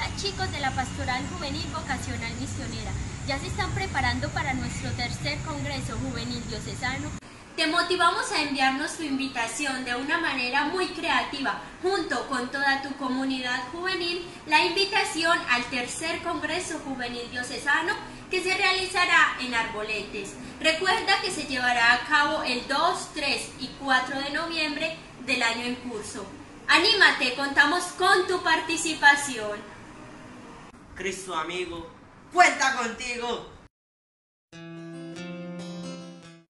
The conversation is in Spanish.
chicos de la Pastoral Juvenil Vocacional Misionera. Ya se están preparando para nuestro tercer Congreso Juvenil Diocesano. Te motivamos a enviarnos tu invitación de una manera muy creativa, junto con toda tu comunidad juvenil, la invitación al tercer Congreso Juvenil Diocesano que se realizará en Arboletes. Recuerda que se llevará a cabo el 2, 3 y 4 de noviembre del año en curso. ¡Anímate! Contamos con tu participación. Cristo amigo, cuenta contigo.